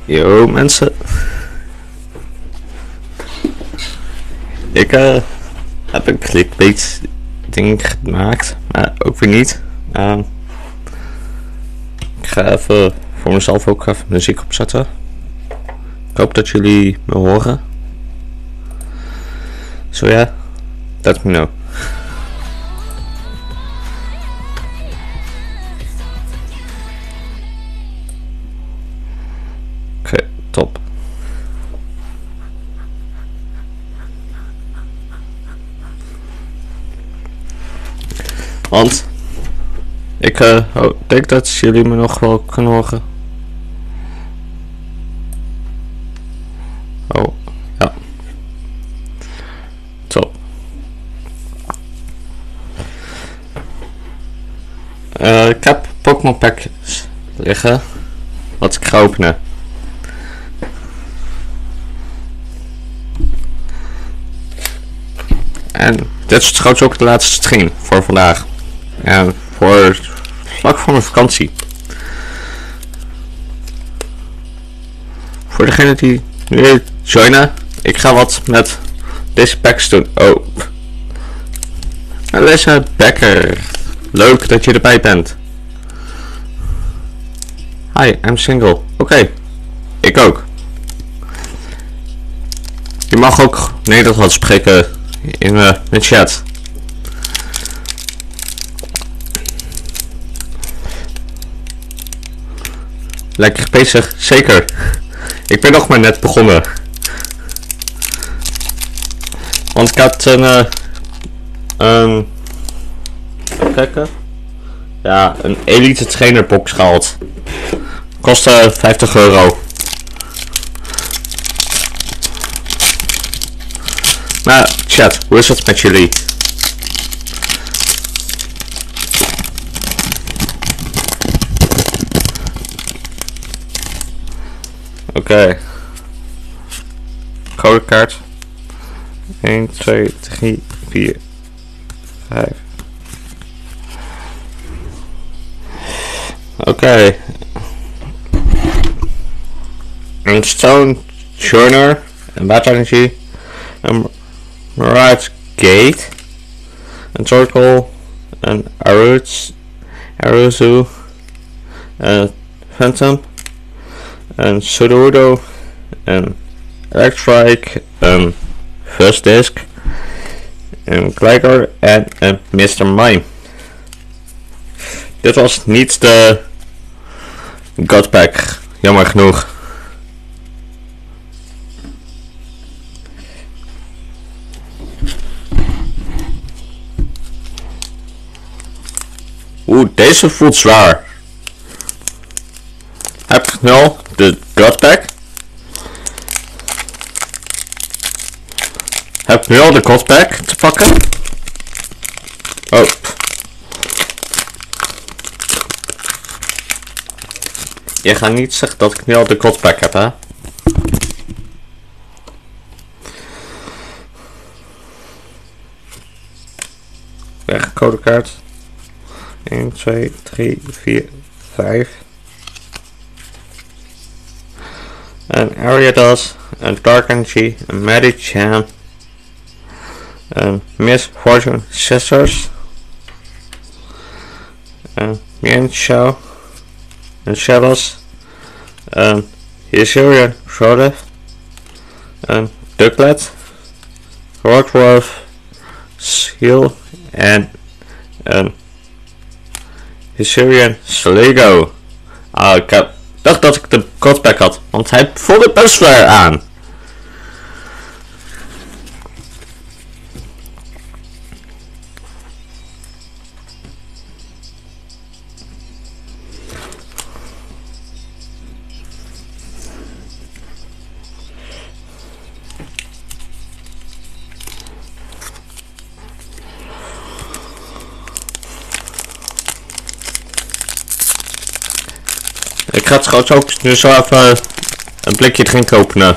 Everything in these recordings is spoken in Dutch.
Yo mensen, ik heb een clickbait ding gemaakt, maar ook weer niet. Ik ga even voor mezelf ook even muziek opzetten. Ik hoop dat jullie me horen. So yeah, let me know. Oké, top. Want ik denk dat jullie me nog wel kunnen horen. Oh, ja. Top. Ik heb Pokémon packjes liggen. Wat ik ga openen. En dit is trouwens ook de laatste stream voor vandaag. En vlak voor mijn vakantie. Voor degene die nu wil joinen, ik ga wat met deze packs doen. Oh. Deze Becker. Leuk dat je erbij bent. Hi, I'm single. Oké. Ik ook. Je mag ook Nederlands spreken in de chat. Lekker bezig, zeker. Ik ben nog maar net begonnen. Want ik had kijken. Ja, een elite trainer box gehaald. Kostte €50. Maar chat, hoe is het met jullie? Oké. Codekaart. 1, 2, 3, 4, 5. Oké. Een Stone Joiner. Een Water Energy. Een Mirage Gate. Een Torkoal. Een Aruzu. Een Phantom. Een Sudowoodo. Een Electrike. Een First Disc. Een Gligar en een Mr. Mime. Dit was niet de Godpack, jammer genoeg. Oeh, deze voelt zwaar. Heb ik nu al de Godpack? Heb ik nu al de Godpack te pakken? Oh. Je gaat niet zeggen dat ik nu al de Godpack heb, hè? Weg, codekaart. 1, 2, 3, 4, 5. Een Ariados, een Dark Energy, een Medicham, een Miss Fortune Sisters, een Mienshao, een Shellos, een Hisuian Shrouded, een Ducklet, Rockworth, Seal en een Hisuian Slego. Ik dacht dat ik de Godpack had, want hij voelde best zwaar aan. Ik ga trouwens ook nu zo even een blikje drinken openen.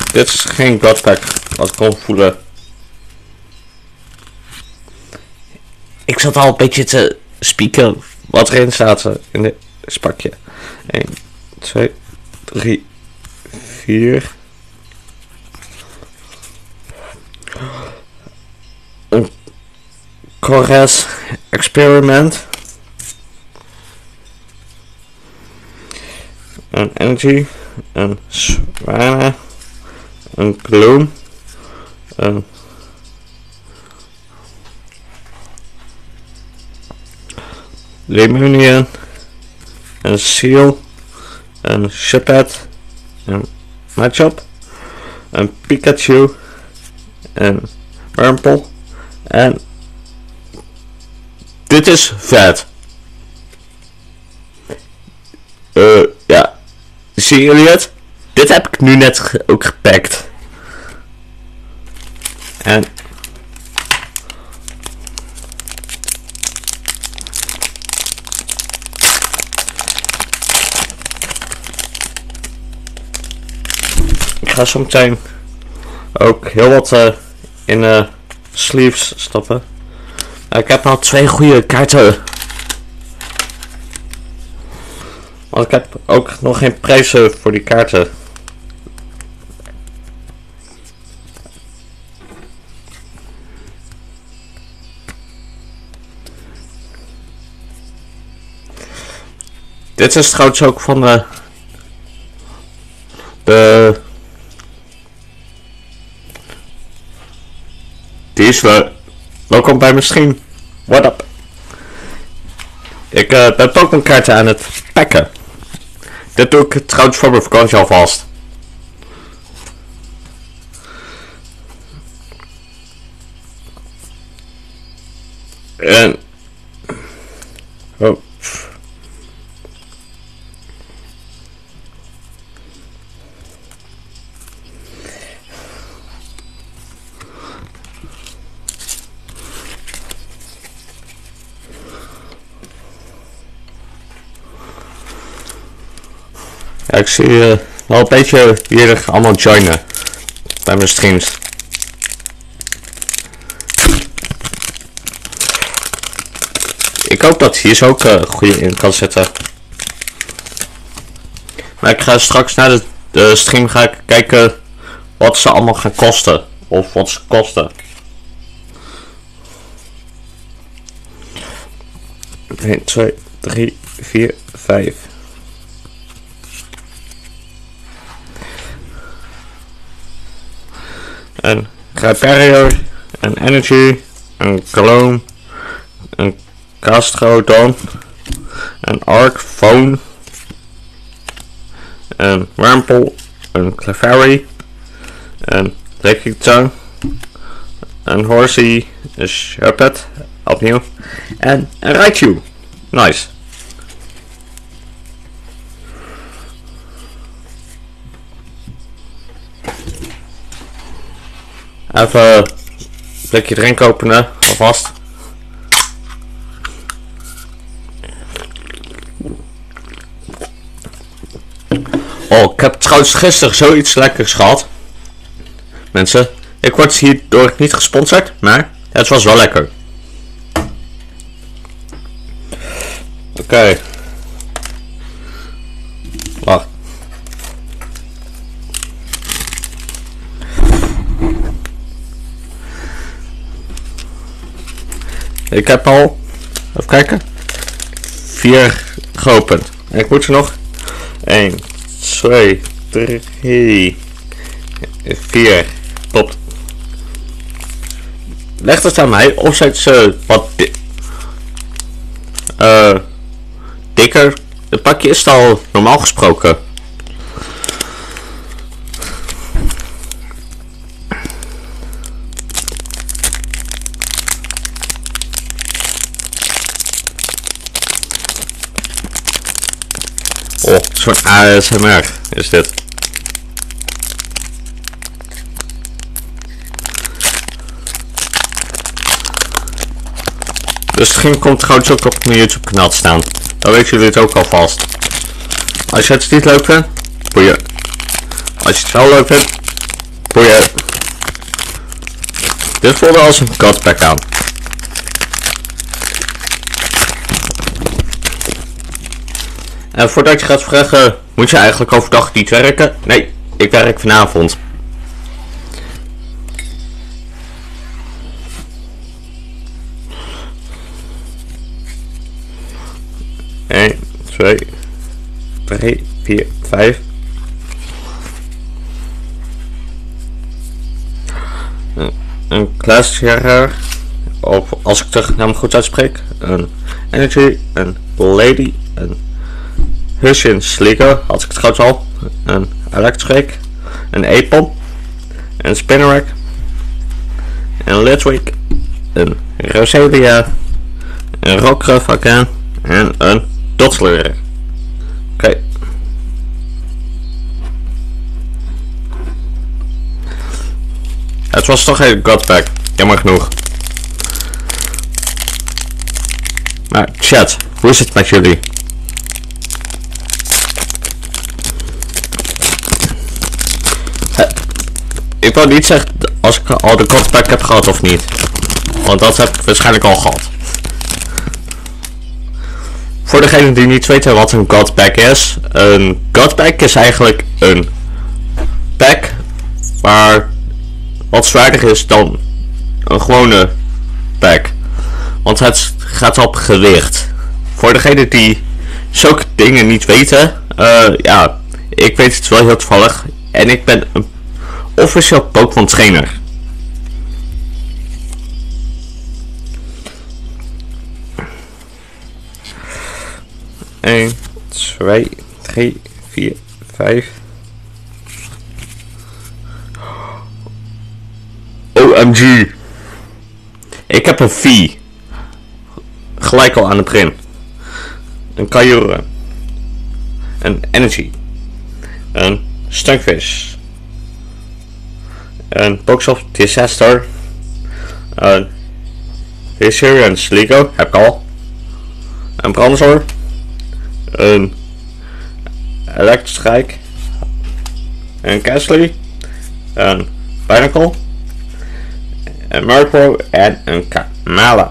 Dit is geen godpack, wat ik kon voelen. Ik zat al een beetje te spieken wat erin staat in dit spakje. 1, 2, 3, 4. Een Cores Experiment. Een Energy. Een Swana. Een Gloom. Een Lemonian. Een Seal. Een Shepard. Een Machop. Een Pikachu. Een Wurmple. En dit is vet. Ja. Zien jullie het? Dit heb ik nu net ook gepakt. En ik ga zo meteen ook heel wat in sleeves stoppen. Ik heb nou 2 goede kaarten. Want ik heb ook nog geen prijzen voor die kaarten. Dit is trouwens ook van de die is wel. Welkom bij mijn stream. What up? Ik ben Pokémon kaarten aan het pakken. Dit doe ik trouwens voor mijn vakantie alvast. En oh. Ja, ik zie wel een beetje jullie allemaal joinen bij mijn streams. Ik hoop dat hier zo ook goede in kan zetten. Maar ik ga straks na de stream ga ik kijken wat ze allemaal gaan kosten. Of wat ze kosten. 1, 2, 3, 4, 5. Een Graperio, een Energy, een Cologne, een Castrodon, een Arc Phone, een Wurmple, een Clefairy, een Lickitung, een Horsey, een Shuppet, opnieuw, en een Raichu. Nice. Even een blikje drink openen, alvast. Oh, ik heb trouwens gisteren zoiets lekkers gehad. Mensen, ik word hierdoor niet gesponsord, maar het was wel lekker. Oké. Wacht. Ik heb al, even kijken, 4 geopend. En ik moet er nog 1, 2, 3, 4. Klopt. Leg het aan mij of zijn ze wat dikker. Het pakje is al normaal gesproken. Oh, zo'n ASMR is dit. De stream komt trouwens ook op mijn YouTube kanaal te staan. Dan weten jullie het ook alvast. Als je het niet leuk vindt, boeien. Als je het wel leuk vindt, Goeie. Dit voelde als een godpack aan. En voordat je gaat vragen, moet je eigenlijk overdag niet werken? Nee, ik werk vanavond. Eén, 2, 3, 4, 5. Een klasjaren, of als ik de naam goed uitspreek, een Energy, een Lady, een Hushin Sligo, had ik het trouwens al, een Electric, een Apon, een Spinnerack, een Litwick, een Rosalia, een Rockruff en een Dotsler. Oké. Het was toch een godpack, jammer genoeg. Maar chat, hoe is het met jullie? Ik wou niet zeggen als ik al de godpack heb gehad of niet. Want dat heb ik waarschijnlijk al gehad. Voor degenen die niet weten wat een godpack is. Een godpack is eigenlijk een pack maar wat zwaarder is dan een gewone pack. Want het gaat op gewicht. Voor degenen die zulke dingen niet weten. Ja, ik weet het wel heel toevallig. En ik ben een officieel Pokémon trainer. Eén, 2, 3, 4, 5. OMG. Ik heb een V. Gelijk al aan het begin. Een Kyurem. Een Energy. Een Stunfish. Een Boxoff Disaster. Een Hisuian Sligo, heb ik al. Een Bronzor. Een Electric. Een Castley. Een Binacle. Een Murkrow en een Kamala.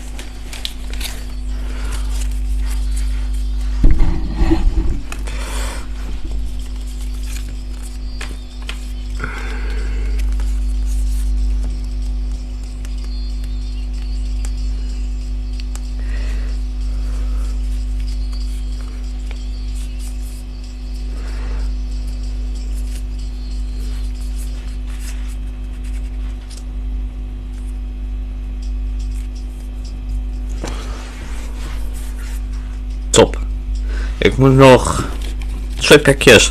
Top. Ik moet nog 2 pakjes.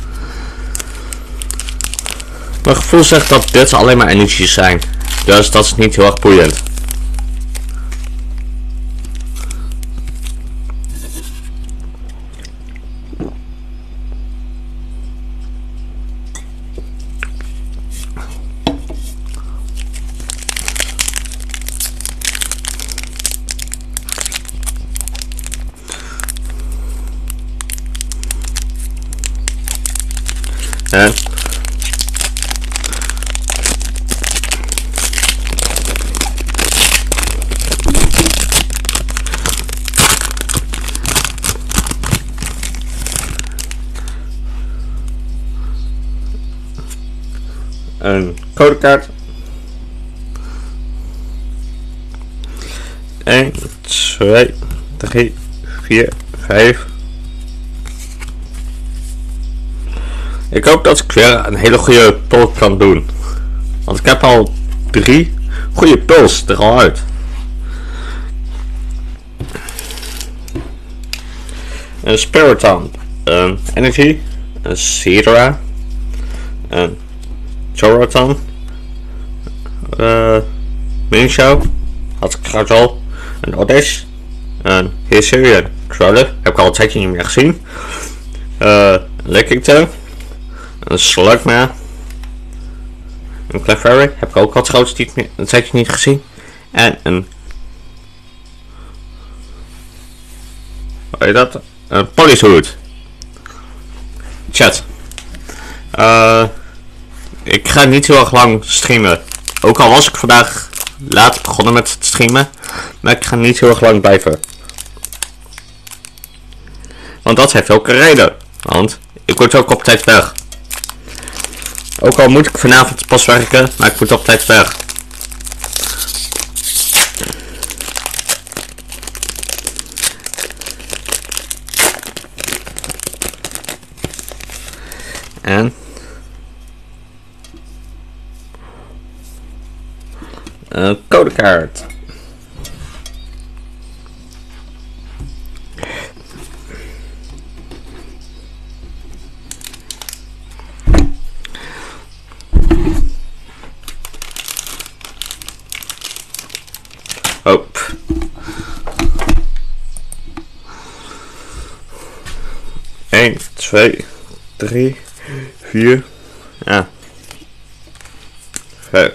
Mijn gevoel zegt dat dit alleen maar energies zijn. Dus dat is niet heel erg boeiend. En een codekaart. 1, 2, 3, 4, 5. Ik hoop dat ik weer een hele goede pull kan doen. Want ik heb al 3 goede pulls er al uit. Een Spiritomb, een Energy, een Seadra, een Choroton, Minshow, had ik trouwens al, een Oddish, een Hisuian Crowler, heb ik al een tijdje niet meer gezien, Lickington, een Slugma, een Clefairy, heb ik ook al trouwens een tijdje niet gezien, en een, hoe heet dat? Een Policehood. Chat. ik ga niet heel erg lang streamen. Ook al was ik vandaag laat begonnen met het streamen. Maar ik ga niet heel erg lang blijven. Want dat heeft ook een reden. Want ik word ook op tijd weg. Ook al moet ik vanavond pas werken, maar ik moet op tijd weg. En een codekaart. Hoop. Eén, 2, 3, 4. Ja. 5.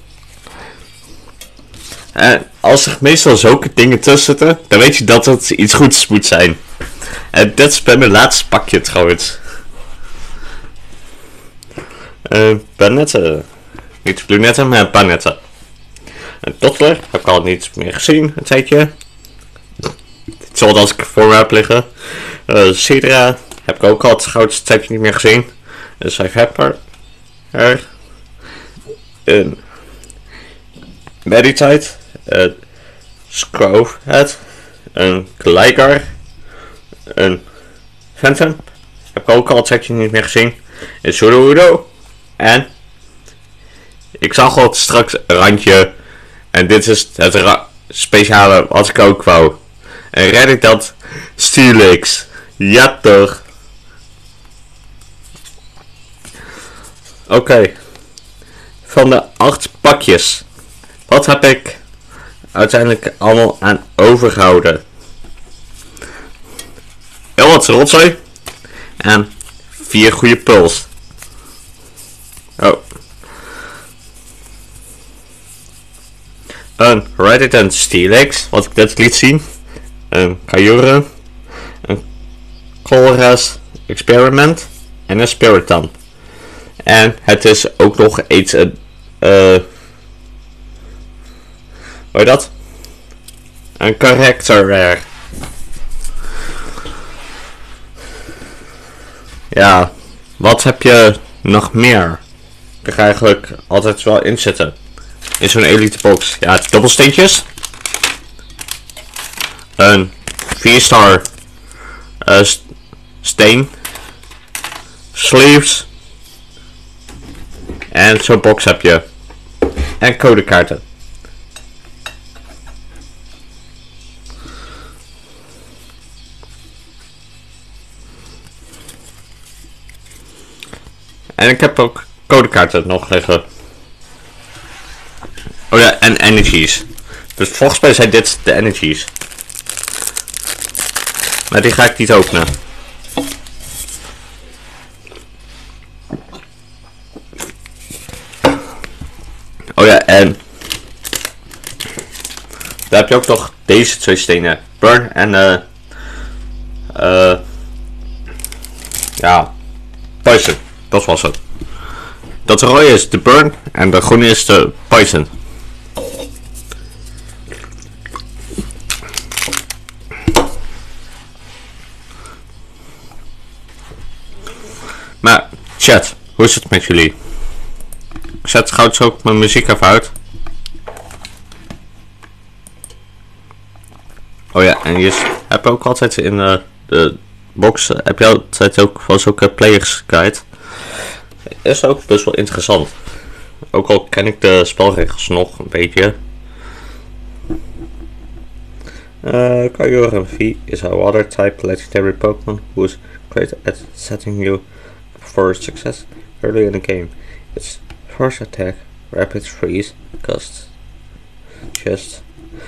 En als er meestal zulke dingen tussen zitten, dan weet je dat het iets goeds moet zijn. En dit is bij mijn laatste pakje trouwens. Panetten. Niet lunetten, maar panetten. En Toddler heb ik al niet meer gezien, een tijdje. Zoals ik voor me heb liggen. Sidra heb ik ook al het grootste tijdje niet meer gezien. Dus ik heb er een Meditite, een Scrowhead, een Gligar, een Phantom. Heb ik ook al een tijdje niet meer gezien. Een Sudowoodo. En ik zag al straks een randje. En dit is het speciale wat ik ook wou. En red ik dat Steelix. Ja toch. Oké. Van de 8 pakjes. Wat heb ik uiteindelijk allemaal aan overgehouden? Heel wat rotzooi. En 4 goede puls. Oh. Een Reddit Steelix, wat ik net liet zien. Een Kyurem. Een Colress Experiment. En een Spiritomb. En het is ook nog iets een... hoe heet dat? Een Character Rare. Ja, wat heb je nog meer? Ik ga eigenlijk altijd wel inzetten. In zo'n elite box. Ja, dubbelsteentjes. Een 4-star steen. Sleeves. En zo'n box heb je. En codekaarten. En ik heb ook codekaarten nog liggen. Oh ja, en energies. Dus volgens mij zijn dit de energies. Maar die ga ik niet openen. Oh ja, en daar heb je ook nog deze 2 stenen. Burn en ja, Poison. Dat was het. Dat rode is de Burn en de groene is de Poison. Maar chat, hoe is het met jullie? Ik zet gauw zo ook mijn muziek even uit. Oh ja, en je hebt ook altijd in de box heb je altijd ook van zulke players guide. Is ook best wel interessant. Ook al ken ik de spelregels nog een beetje. Kyurem V is a water type legendary Pokemon who is great at setting you up for success early in the game. Its first attack, Rapid Freeze, costs just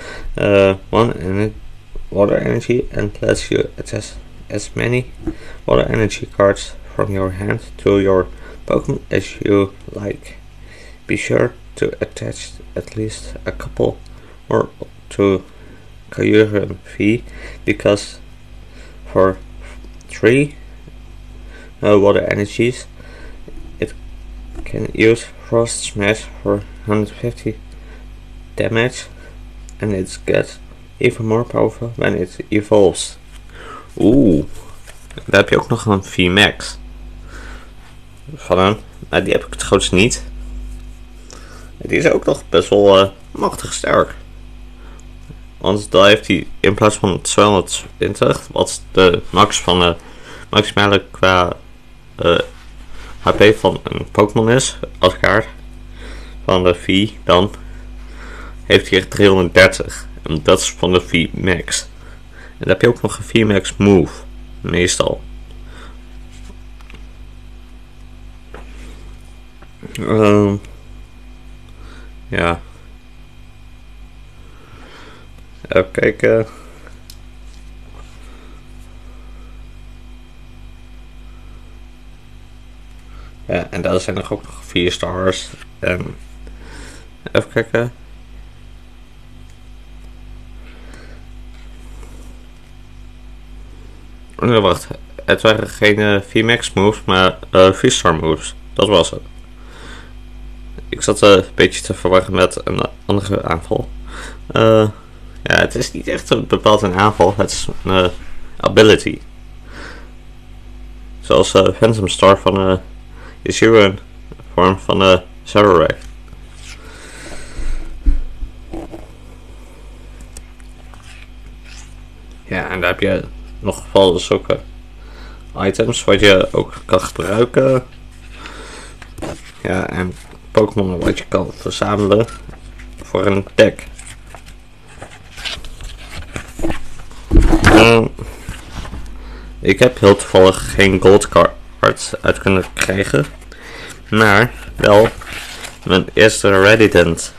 1 water energy and lets you attach as many water energy cards from your hand to your Pokemon as you like. Be sure to attach at least a couple more to Kyurem V because for 3 water energies it Can use Frost Smash for 150 damage, and it gets even more powerful when it evolves. Oeh, daar heb je ook nog een VMAX van hem, maar die heb ik het trouwens niet. Die is ook nog best wel machtig sterk. Want daar heeft hij in plaats van 220, wat de max van de maximale qua HP van een Pokémon is, als kaart van de V, dan heeft hij 330. En dat is van de VMAX. En dan heb je ook nog een VMAX Move, meestal. Ja. Even kijken. Ja, en daar zijn er ook nog 4 stars. En even kijken. Nee, wacht. Het waren geen VMAX moves, maar 4-star moves. Dat was het. Ik zat een beetje te verwarren met een andere aanval. Ja, het is niet echt een bepaald een aanval. Het is een ability. Zoals Phantom Star van Ishiran, vorm van Zerarak. Ja, en daar heb je nog wel zulke items wat je ook kan gebruiken. Ja, en Pokémon wat je kan verzamelen voor een deck. Ik heb heel toevallig geen gold cards uit kunnen krijgen, maar wel mijn eerste Redident.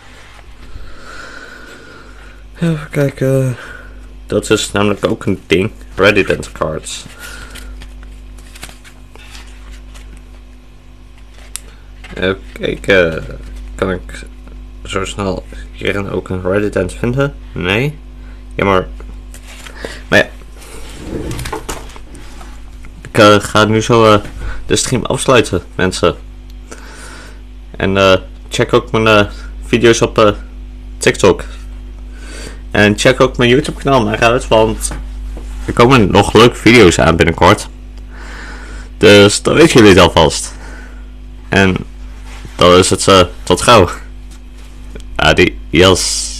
Even kijken. Dat is namelijk ook een ding, Redident cards. Even kijken, kan ik zo snel hierin ook een Redident vinden? Nee? Jammer. Maar ja. Ik ga nu zo de stream afsluiten, mensen. En check ook mijn video's op TikTok. En check ook mijn YouTube kanaal maar uit, want er komen nog leuke video's aan binnenkort. Dus dan weten jullie het alvast. En dan is het tot gauw. Adios.